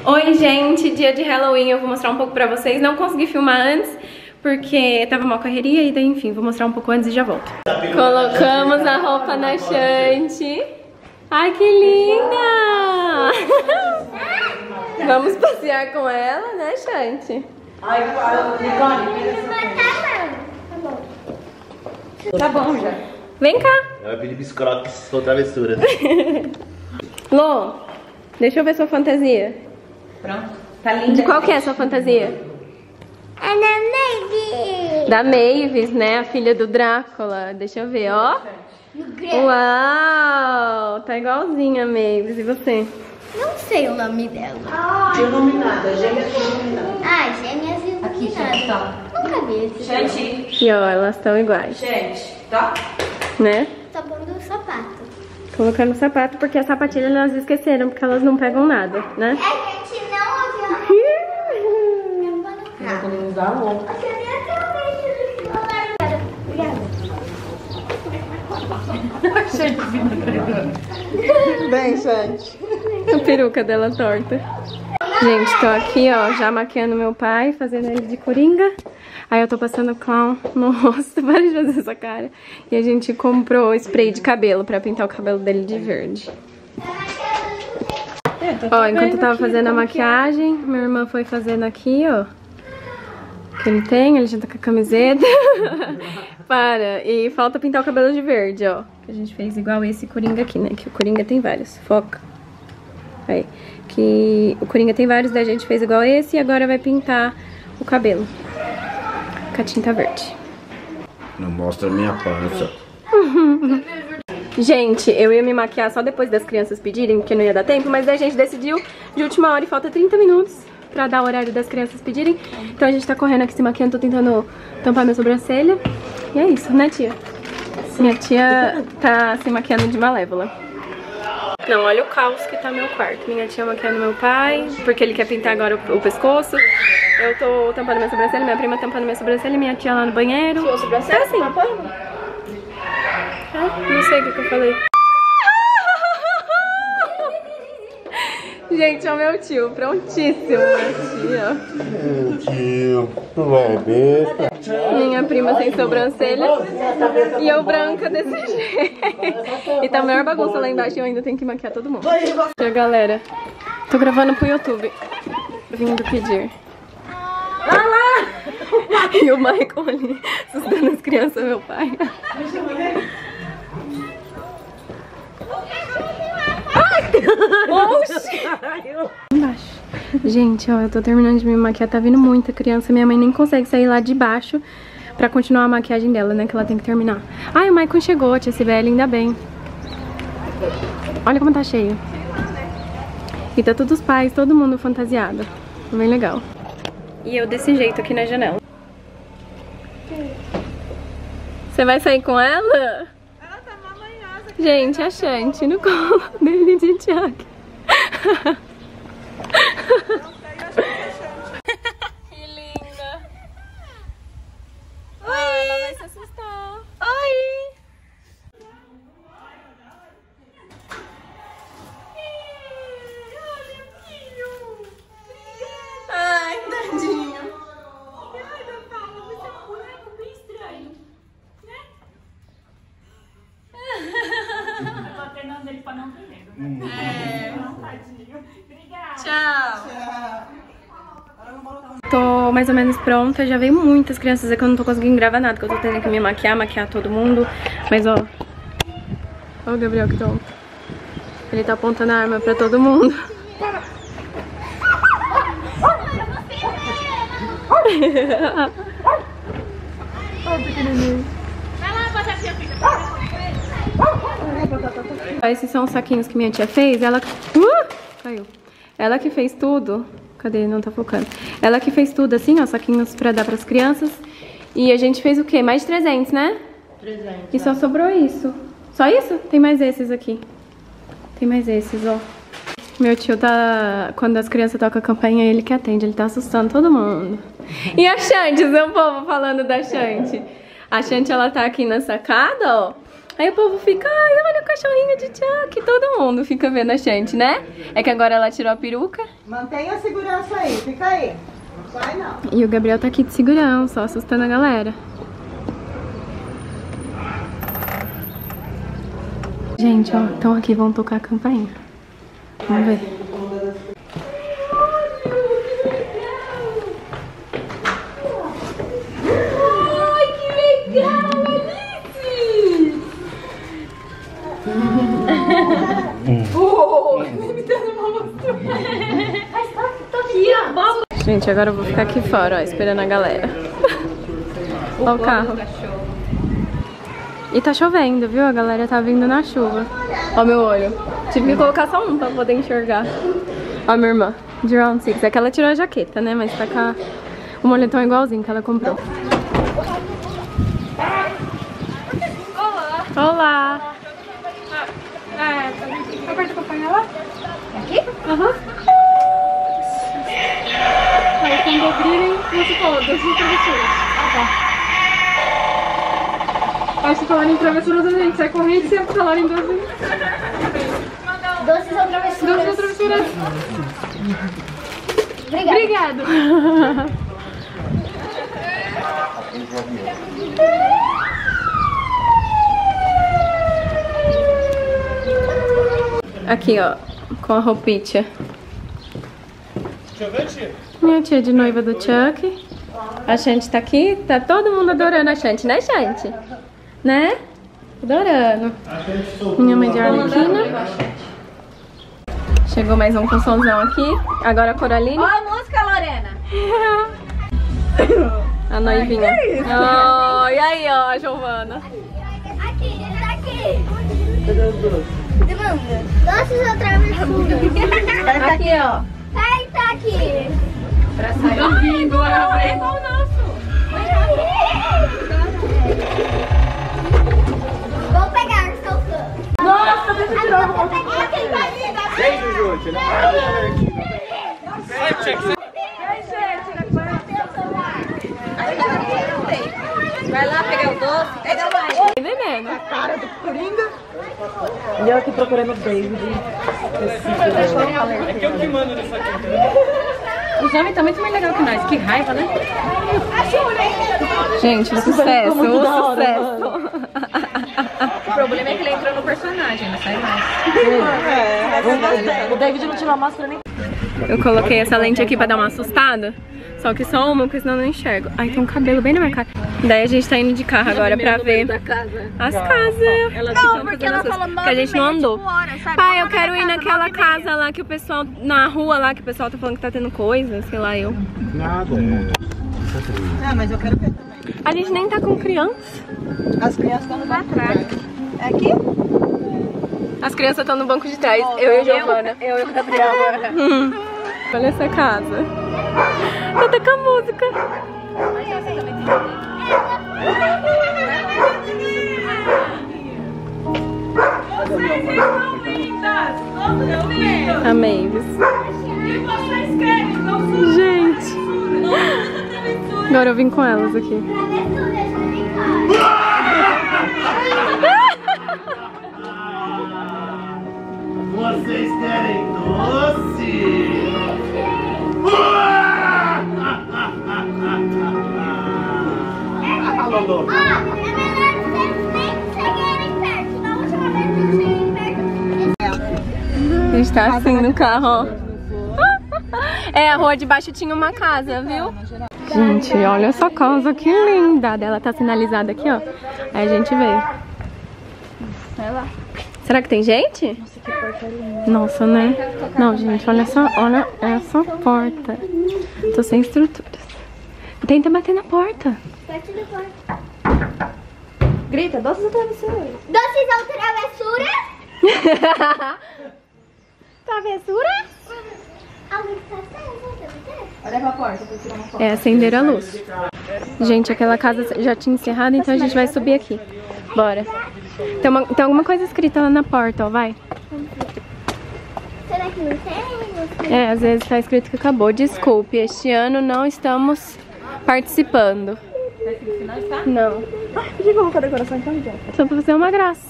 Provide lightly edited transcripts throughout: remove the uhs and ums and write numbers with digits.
Oi gente, dia de Halloween, eu vou mostrar um pouco pra vocês. Não consegui filmar antes, porque tava uma correria e daí enfim, vou mostrar um pouco antes e já volto. Colocamos a roupa na Shanti. Ai, que linda! Vamos passear com ela, né, Shanti? Tá bom já. Vem cá. Ela vai pedir biscoito se for travessura. Lô, deixa eu ver sua fantasia. Pronto, tá linda. De qual que é a sua fantasia? É da Mavis. Da Mavis, né? A filha do Drácula. Deixa eu ver, ó. Uau! Tá igualzinha a Mavis. E você? Não sei o nome dela. Iluminada, gêmeas iluminadas. Ah, gêmeas iluminadas. Tá. Nunca vi esse. Gente, E ó, elas estão iguais, gente, tá? né? Tá pondo o sapato. Colocando o sapato, porque a sapatilha elas esqueceram, porque elas não pegam nada, né? É que a gente não ouviu. Não podemos usar a roupa. Bem, gente. A peruca dela torta. Gente, tô aqui, ó, já maquiando meu pai, fazendo ele de coringa. Aí eu tô passando clown no rosto, para de fazer essa cara. E a gente comprou spray de cabelo pra pintar o cabelo dele de verde. Ó, enquanto eu tava fazendo a maquiagem, minha irmã foi fazendo aqui, ó. Que ele tem, ele já tá com a camiseta. Para, e falta pintar o cabelo de verde, ó. Que a gente fez igual esse coringa aqui, né? Que o coringa tem vários, foca. Aí, que o coringa tem vários, daí a gente fez igual esse e agora vai pintar o cabelo com a tinta verde. Não mostra minha pança. Gente, eu ia me maquiar só depois das crianças pedirem, porque não ia dar tempo, mas daí a gente decidiu de última hora e falta 30 minutos pra dar o horário das crianças pedirem. Então a gente tá correndo aqui se maquiando, tô tentando tampar minha sobrancelha. E é isso, né, tia? Minha tia tá se maquiando de Malévola. Não, olha o caos que tá meu quarto. Minha tia maquiando meu pai, porque ele quer pintar agora o pescoço. Eu tô tampando minha sobrancelha, minha prima tampando minha sobrancelha, minha tia lá no banheiro. Sua sobrancelha? É assim. Não sei o que eu falei. Gente, é o meu tio, prontíssimo, minha Meu tio, tu vai besta. tia. Minha prima sem sobrancelha e eu branca desse jeito. E tá a maior bagunça lá embaixo e eu ainda tenho que maquiar todo mundo. E a galera, tô gravando pro YouTube, vindo pedir. E o Michael ali, assustando as crianças, meu pai. Oxi! Embaixo. Gente, ó, eu tô terminando de me maquiar, tá vindo muita criança. Minha mãe nem consegue sair lá de baixo pra continuar a maquiagem dela, né? Que ela tem que terminar. Ai, o Michael chegou, tia Sibeli, ainda bem. Olha como tá cheio. E tá todos os pais, todo mundo fantasiado. Bem legal. E eu desse jeito aqui na janela. Você vai sair com ela? Gente, a Shanti no colo dele de Thiago. Que linda. Oi. Ah, ela vai se assustar. Oi. Ai, tadinho. Ai, meu Paulo, você é um boneco bem estranho, né? Eu tô treinando ele pra não ter medo, né? É. Não, tadinho. Obrigada. Tchau. Tô mais ou menos pronta, já veio muitas crianças, é que eu não tô conseguindo gravar nada, que eu tô tendo que me maquiar todo mundo. Mas ó, ó o Gabriel que tonto. Ele tá apontando a arma pra todo mundo. Vai lá, bota a tia filha. Esses são os saquinhos que minha tia fez, ela... caiu. Ela que fez tudo. Cadê? Não tá focando. Ela que fez tudo assim, ó, saquinhos pra dar pras crianças. E a gente fez o quê? Mais de 300, né? 300. E só sobrou isso. Só isso? Tem mais esses aqui. Tem mais esses, ó. Meu tio tá... Quando as crianças tocam a campainha, ele que atende. Ele tá assustando todo mundo. E a Shanti, seu povo falando da Shanti. A Shanti, ela tá aqui na sacada, ó. Aí o povo fica, ai, olha o cachorrinho de Chuck. Todo mundo fica vendo a gente, né? É que agora ela tirou a peruca. Mantenha a segurança aí, fica aí. Não sai não. E o Gabriel tá aqui de segurança, só assustando a galera. Gente, ó, então aqui vão tocar a campainha. Vamos ver. Ai, que legal, Alice! Me dando uma mostra. Gente, agora eu vou ficar aqui fora, ó, esperando a galera. Olha o carro. E tá chovendo, viu? A galera tá vindo na chuva. Ó meu olho. Tive que colocar só um pra poder enxergar. Ó minha irmã, de Round 6. É que ela tirou a jaqueta, né? Mas tá com o moletom igualzinho que ela comprou. Olá! Olá! Tá perto de acompanhar lá? Aqui? Aham. Aí quando abrirem, você falou, 12 travessuras. Ah, tá. Aí se falarem em travessuras, a gente sai correndo, se falarem em 12. 12 são travessuras. 12 travessuras. Obrigada. Obrigado. Aqui, ó, com a roupinha. Minha tia de noiva do Chuck. A Shanti tá aqui, tá todo mundo adorando a Shanti, né, Shanti? Né? Adorando. Minha mãe de Arlequina. Chegou mais um com somzão aqui. Agora a Coraline. Ó a música, Lorena. A noivinha. Oh, e aí, ó, a Giovana. Aqui, tá aqui. Demanda. Doces ou travessuras? Aqui, ó. Vai, tá aqui. Pra sair. É igual o nosso. Vou pegar, estou fã. Nossa, deixa eu tirar uma. Beijo, Júlio. Vai lá pegar o doce. Pega mais. Veneno. Cara do Coringa. E eu aqui procurando o David. É que eu que mando nisso aqui. Os homens estão muito mais legais que nós. Que raiva, né? Gente, o sucesso, o sucesso. O problema é que ele entrou no personagem, não sai mais. O David não tirou a máscara nem. Eu coloquei essa lente aqui pra dar uma assustada. Só que só uma, porque senão eu não enxergo. Ai, tem um cabelo bem na minha cara. Daí a gente tá indo de carro agora pra ver as casas. Não, porque ela falou que a gente não andou. Pai, eu quero ir naquela casa lá que o pessoal, na rua lá, que o pessoal tá falando que tá tendo coisa, sei lá, eu. Nada. Ah, mas eu quero ver também. A gente nem tá com criança. As crianças estão no banco atrás. É aqui? As crianças estão no banco de trás, eu e a Giovana. Eu e o Gabriel agora. Olha essa casa. Tá com a música. A Mavis. Gente. Agora eu vim com elas aqui. Vocês querem doce? Lolo. É melhor vocês nem chegarem perto. Na última vez que eu cheguei perto. A gente tá assim no carro, ó. É, a rua de baixo tinha uma casa, viu? Gente, olha essa casa, que linda. Ela tá sinalizada aqui, ó. Aí a gente veio. Será que tem gente? Nossa, que porta linda. Nossa, né? Não, gente, olha essa porta. Tô sem estruturas. Tenta bater na porta. Perto da porta. Grita, doces ou travessuras? Doces ou travessuras? Travessura? Alguém tá certo? Olha pra porta pra tirar uma foto. É acender a luz. Gente, aquela casa já tinha encerrado, então a gente vai subir aqui. Bora. Tem alguma coisa escrita lá na porta, ó, vai. Será que não tem? É, às vezes tá escrito que acabou. Desculpe, este ano não estamos participando. Não. Por que eu vou fazer decoração então, gente? Só pra fazer uma graça.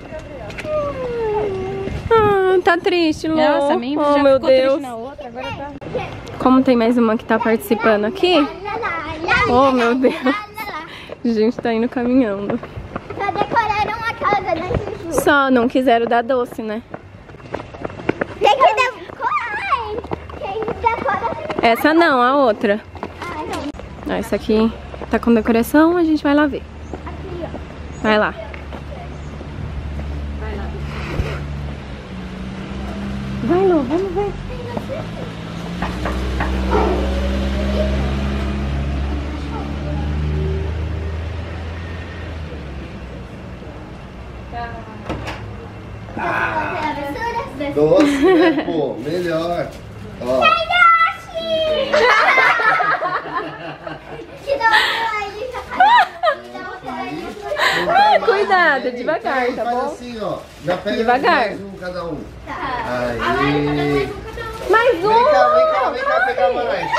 Ah, tá triste, Lu. Nossa, a minha oh, já meu ficou Deus. triste na outra, agora tá... Como tem mais uma que tá participando aqui. Oh, meu Deus. A gente tá indo caminhando. Só decoraram a casa, né, Juju? Só não quiseram dar doce, né? Tem que decorar. Quem decora... Essa não, a outra. não. Essa aqui tá com decoração, a gente vai lá ver. Aqui, ó. Vai lá. Vai, Lu, vamos ver. Doce, né, pô? Melhor. Ó. Cuidado, devagar, tá Faz bom? assim, ó. Já pega Devagar. mais um cada um. Aí. Mais um! Vem cá pegar mais.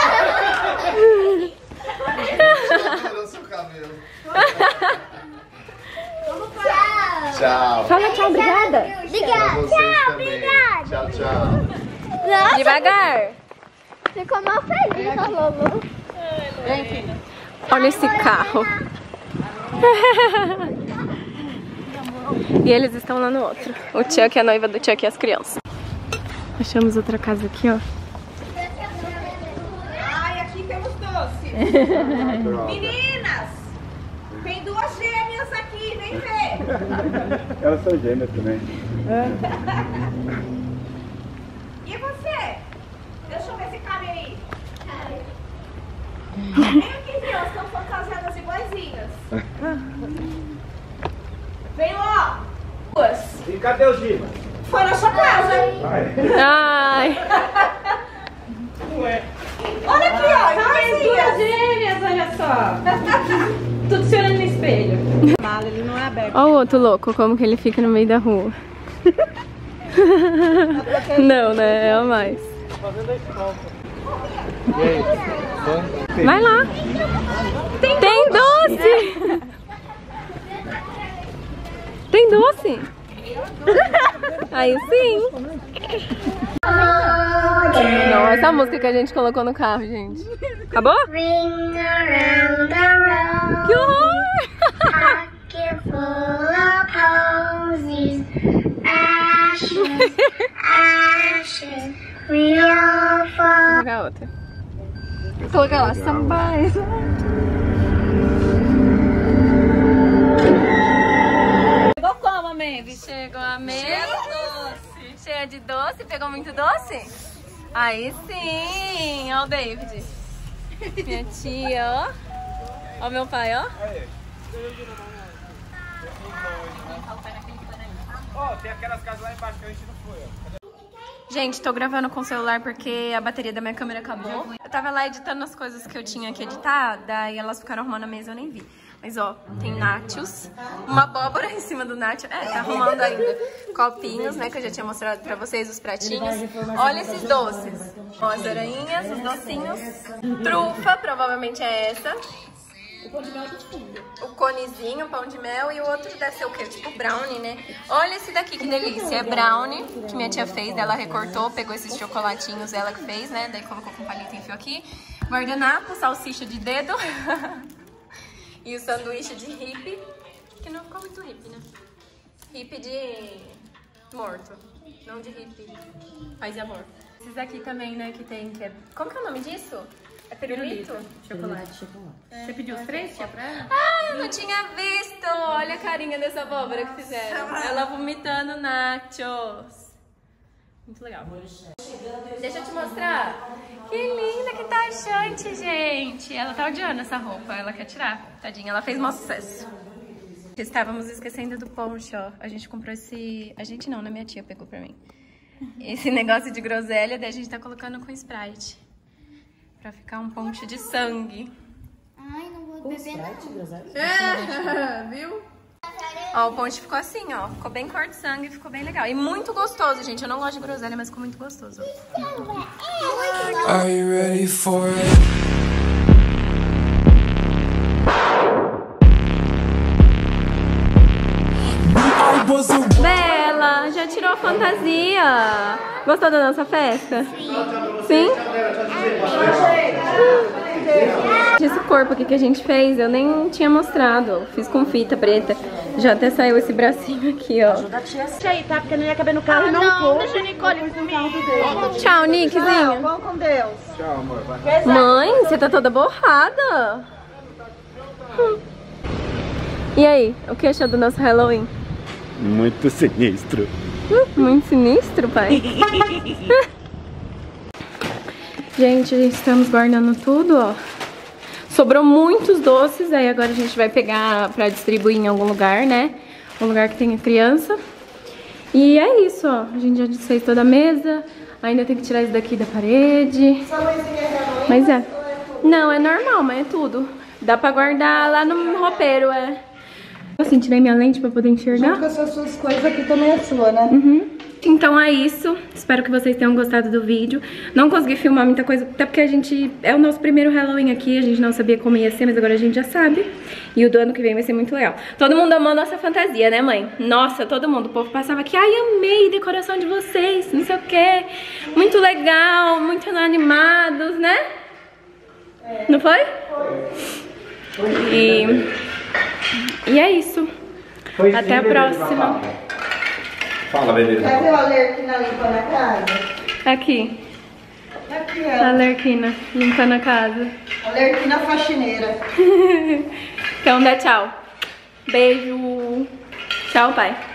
Tirou seu cabelo. Tchau. Fala tchau, obrigada. Pra Obrigada. vocês Tchau, também. obrigada. Tchau, tchau. Nossa, Devagar. ficou mal feliz, a Lulu. Olha esse carro. E eles estão lá no outro. O Chuck, a noiva do Chuck e as crianças. Achamos outra casa aqui, ó. Ai, aqui temos doce. Meninas, tem duas gêmeas aqui, vem ver. Elas são gêmeas também. E você? Deixa eu ver se cabe aí. Vem aqui, viu? Elas estão fantasiadas iguaizinhas. Vem lá. Duas. E cadê o Gima? Foi na sua casa. Ai. Olha aqui, ó. Iguaizinhas. Gêmeas, olha só. Tudo se olhando no espelho. Ele não é aberto. Olha o outro louco, como que ele fica no meio da rua. Não, né? É a mais. Vai lá. Tem doce. Tem doce? Aí sim. Não, essa música que a gente colocou no carro, gente. Acabou? Ring around the road. Que horror! Pocket full of posies. Ashes, ashes. We all Vou fall. jogar outra. Coloca lá, somebody. Chegou como, Mavis? Chegou a meia doce. Cheia de doce. Pegou muito doce? Aí sim. Ó o David. Minha tia, ó. Ó meu pai, ó. Ó, tem aquelas casas lá embaixo que a gente não foi, ó. Gente, tô gravando com o celular porque a bateria da minha câmera acabou. Eu tava lá editando as coisas que eu tinha que editar, daí elas ficaram arrumando a mesa e eu nem vi. Mas ó, tem nachos, uma abóbora em cima do nacho. É, tá arrumando ainda. Copinhos, né, que eu já tinha mostrado pra vocês, os pratinhos. Olha esses doces. Ó, as aranhas, os docinhos. Trufa, provavelmente é essa. O conezinho, pão de mel, e o outro deve ser o quê? Tipo brownie, né? Olha esse daqui, que delícia. É brownie, que minha tia fez, ela recortou, pegou esses chocolatinhos, ela que fez, né? Daí colocou com palito e enfiou aqui. Guardanapo, salsicha de dedo. E o sanduíche de hippie, que não ficou muito hippie, né? Hippie de morto, não de hippie. Paz e amor. Esses aqui também, né, que tem, que é... Como que é o nome disso? É pirulito? Chocolate. Você pediu os 3, tia, pra ela? Ah, eu não tinha visto! Olha a carinha dessa abóbora que fizeram. Ela vomitando nachos. Muito legal. Deixa eu te mostrar. Que linda que tá a Shanti, gente. Ela tá odiando essa roupa, ela quer tirar. Tadinha, ela fez mau sucesso. Estávamos esquecendo do poncho, ó. A gente comprou esse... A gente não, né? Minha tia pegou pra mim. Esse negócio de groselha, daí a gente tá colocando com Sprite. Pra ficar um poncho de sangue. Ai, não vou beber não. Viu? Ó, o poncho ficou assim, ó. Ficou bem cor de sangue, ficou bem legal. E muito gostoso, gente. Eu não gosto de groselha, mas ficou muito gostoso. Are you ready for it? fantasia. Gostou da nossa festa? Sim? Esse corpo aqui que a gente fez, eu nem tinha mostrado. Fiz com fita preta. Já até saiu esse bracinho aqui, ó. Ajuda a tia aí, tá? Porque não ia caber no carro e não deixa a Nicole comigo. Tchau, Nickzinho. Vamos com Deus. Tchau, amor. Vai. Mãe, você tá toda borrada. E aí, o que achou do nosso Halloween? Muito sinistro. Muito sinistro, pai. Gente, estamos guardando tudo, ó. Sobrou muitos doces, aí agora a gente vai pegar pra distribuir em algum lugar, né? Um lugar que tenha criança. E é isso, ó. A gente já desfez toda a mesa. Ainda tem que tirar isso daqui da parede. Mas é. Não, é normal, mas é tudo. Dá pra guardar lá no roupeiro, é. Assim, tirei minha lente pra poder enxergar. Junto com essas suas coisas aqui também é sua, né? Então é isso, espero que vocês tenham gostado do vídeo. Não consegui filmar muita coisa, até porque a gente... É o nosso primeiro Halloween aqui, a gente não sabia como ia ser, mas agora a gente já sabe. E o do ano que vem vai ser muito legal. Todo mundo amou a nossa fantasia, né, mãe? Nossa, todo mundo. O povo passava aqui, ai, amei a decoração de vocês, não sei o quê. Muito legal, muito animados, né? Não foi? E é isso. Até a próxima. Fala, beleza. Quer ver o Alerquina limpando a casa? Aqui, Aqui, a ó. Alerquina limpando a casa. Alerquina faxineira. Então dá tchau. Beijo. Tchau, pai.